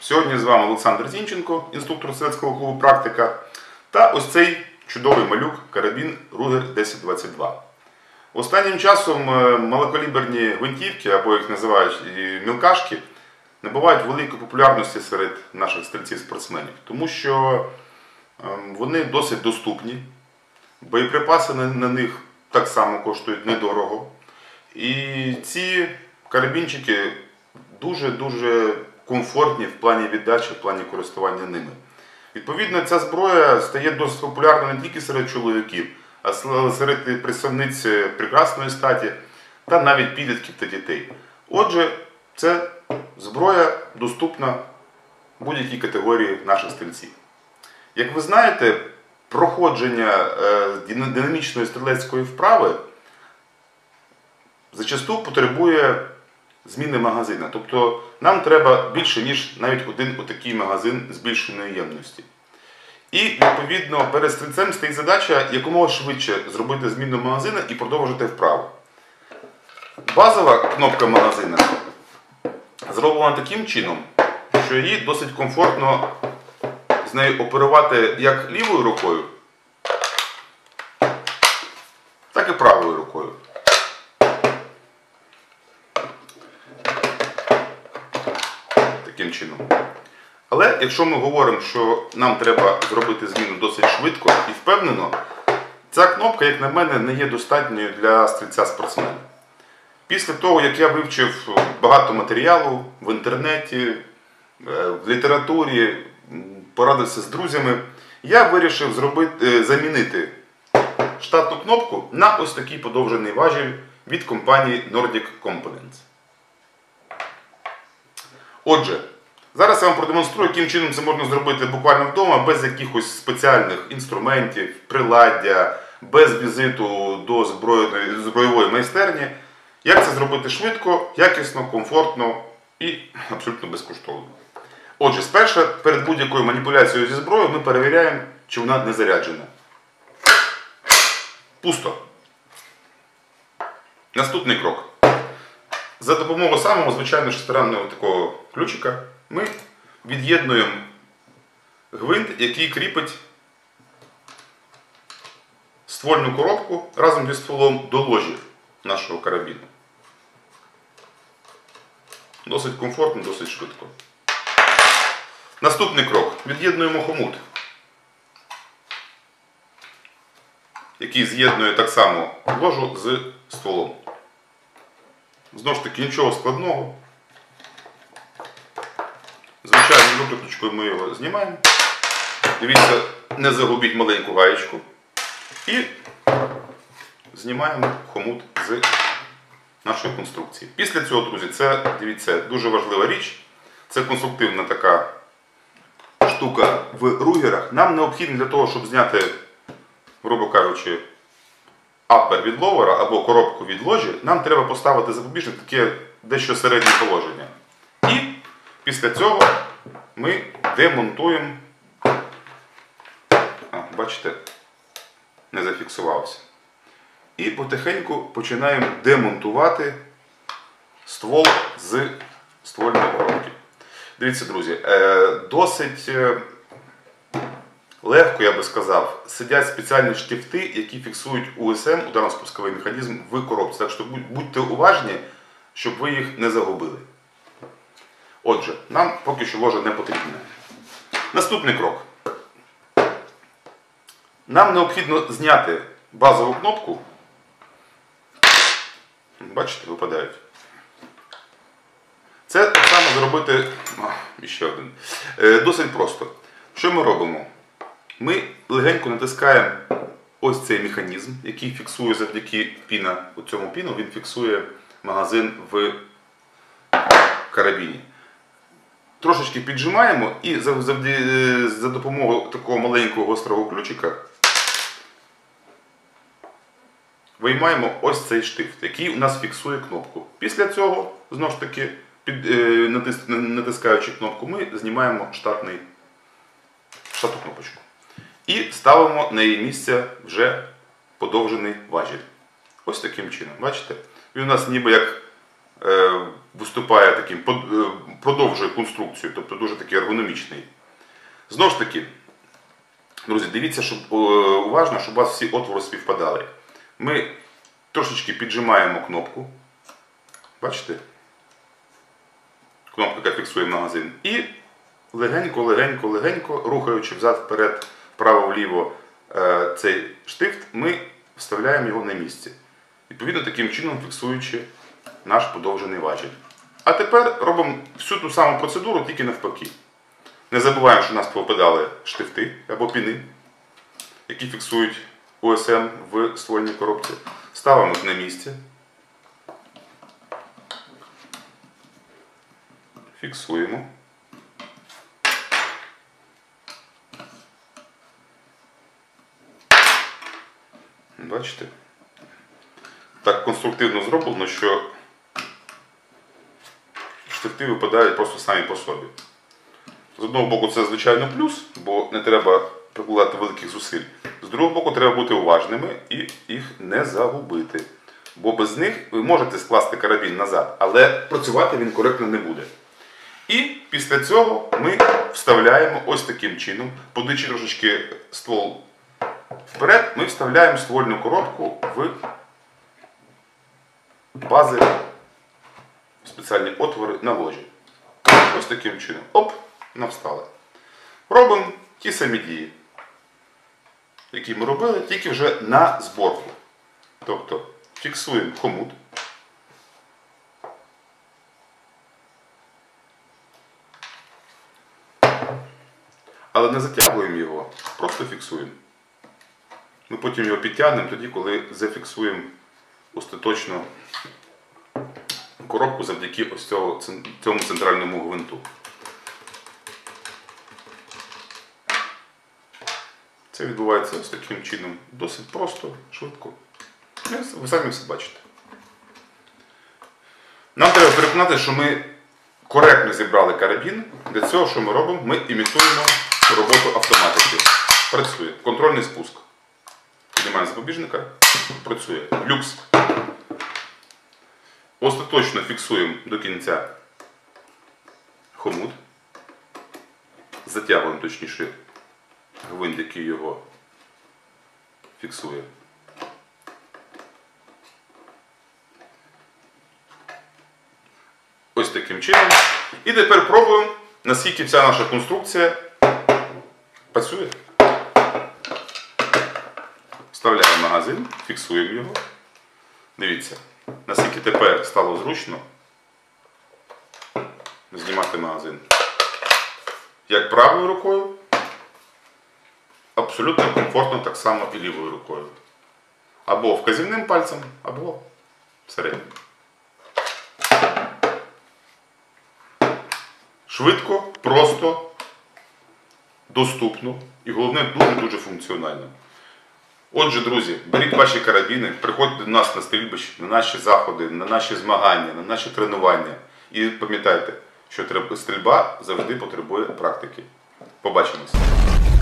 Сьогодні з вами Олександр Зінченко, інструктор стрілецького клубу «Практика», та ось цей чудовий малюк карабін Ruger 1022. Останнім часом малокаліберні гвинтівки, або їх називають мілкашки, набувають великої популярності серед наших стрільців-спортсменів, тому що вони досить доступні, боєприпаси на них так само коштують недорого. І ці карабінчики дуже-дуже комфортні в плані віддачі, в плані користування ними. Відповідно, ця зброя стає досить популярною не тільки серед чоловіків, а серед представниць прекрасної статі та навіть підлітків та дітей. Отже, ця зброя доступна будь-якій категорії наших стрільців. Як ви знаєте, проходження динамічної стрілецької вправи зачасту потребує зміни магазина. Тобто нам треба більше, ніж навіть один отакий магазин збільшеної ємності. І, відповідно, перед стрільцем стоїть задача якомога швидше зробити зміну магазина і продовжити вправу. Базова кнопка магазина зроблена таким чином, що її досить комфортно з нею оперувати як лівою рукою, так і правою рукою. Таким чином. Але якщо ми говоримо, що нам треба зробити зміну досить швидко і впевнено, ця кнопка, як на мене, не є достатньою для стрільця-спортсмена. Після того, як я вивчив багато матеріалу в інтернеті, в літературі, порадився з друзями, я вирішив замінити штатну кнопку на ось такий подовжений важіль від компанії Nordic Components. Отже, зараз я вам продемонструю, яким чином це можна зробити буквально вдома, без якихось спеціальних інструментів, приладдя, без візиту до збройової майстерні. Як це зробити швидко, якісно, комфортно і абсолютно безкоштовно. Отже, спершу, перед будь-якою маніпуляцією зі зброєю, ми перевіряємо, чи вона не заряджена. Пусто. Наступний крок. За допомогою самого звичайного шестеренного такого ключика ми від'єднуємо гвинт, який кріпить ствольну коробку разом зі стволом до ложі нашого карабіну. Досить комфортно, досить швидко. Наступний крок. Від'єднуємо хомут, який з'єднує так само ложу з стволом. Знову ж таки, нічого складного. Звичайною викруточкою ми його знімаємо. Дивіться, не загубіть маленьку гаєчку. І знімаємо хомут з нашої конструкції. Після цього, друзі, це, дивіться, дуже важлива річ. Це конструктивна така штука в ругерах. Нам необхідно для того, щоб зняти, грубо кажучи, апер від ловера або коробку від ложі, нам треба поставити запобіжник таке дещо середнє положення. І після цього ми демонтуємо, бачите, не зафіксувався. І потихеньку починаємо демонтувати ствол з ствольної коробки. Дивіться, друзі, досить легко, я би сказав, сидять спеціальні штифти, які фіксують УСМ, ударно-спусковий механізм, в коробці. Так що будьте уважні, щоб ви їх не загубили. Отже, нам поки що ложа не потрібна. Наступний крок. Нам необхідно зняти базову кнопку. Бачите, випадають. Це так само зробити ще один. Досить просто. Що ми робимо? Ми легенько натискаємо ось цей механізм, який фіксує завдяки цьому піну, він фіксує магазин в карабіні. Трошечки піджимаємо і за допомогою такого маленького гострого ключика виймаємо ось цей штифт, який у нас фіксує кнопку. Після цього, знову ж таки, натискаючи кнопку, ми знімаємо штатну кнопочку. І ставимо на її місце вже подовжений важіль. Ось таким чином. Бачите? Він у нас ніби як виступає таким, продовжує конструкцію, тобто дуже такий ергономічний. Знову ж таки, друзі, дивіться, щоб уважно, щоб у вас всі отвори співпадали. Ми трошечки піджимаємо кнопку. Бачите? Кнопка, яка фіксує магазин. І легенько, рухаючи взад-вперед, вправо-вліво цей штифт, ми вставляємо його на місце. Відповідно, таким чином фіксуючи наш подовжений важіль. А тепер робимо всю ту саму процедуру, тільки навпаки. Не забуваємо, що у нас попадали штифти або піни, які фіксують ОСМ в ствольній коробці. Ставимо їх на місце. Фіксуємо. Бачите? Так конструктивно зроблено, що штифти випадають просто самі по собі. З одного боку це, звичайно, плюс, бо не треба прикладати великих зусиль. З другого боку, треба бути уважними і їх не загубити. Бо без них ви можете скласти карабін назад, але працювати він коректно не буде. І після цього ми вставляємо ось таким чином, подичи трошечки ствол вперед, ми вставляємо ствольну коробку в бази, в спеціальні отвори на ложі. Ось таким чином. Оп, навстали. Робимо ті самі дії, які ми робили, тільки вже на зборку. Тобто фіксуємо хомут. Але не затягуємо його, просто фіксуємо. Ми потім його підтягнемо тоді, коли зафіксуємо остаточно коробку завдяки ось цьому центральному гвинту. Це відбувається ось таким чином. Досить просто, швидко. Ви самі все бачите. Нам треба переконати, що ми коректно зібрали карабін. Для цього, що ми робимо? Ми імітуємо роботу автоматики. Працює. Контрольний спуск. Піднімаємо запобіжника. Працює. Люкс. Остаточно фіксуємо до кінця хомут. Затягуємо, точніше, гвинт, який його фіксує. Ось таким чином. І тепер пробуємо, наскільки вся наша конструкція працює. Вставляємо магазин, фіксуємо його. Дивіться, наскільки тепер стало зручно знімати магазин. Як правою рукою, абсолютно комфортно так само і лівою рукою. Або вказівним пальцем, або середнім. Швидко, просто, доступно і, головне, дуже-дуже функціонально. Отже, друзі, беріть ваші карабіни, приходьте до нас на стрільбище, на наші заходи, на наші змагання, на наші тренування. І пам'ятайте, що стрільба завжди потребує практики. Побачимось!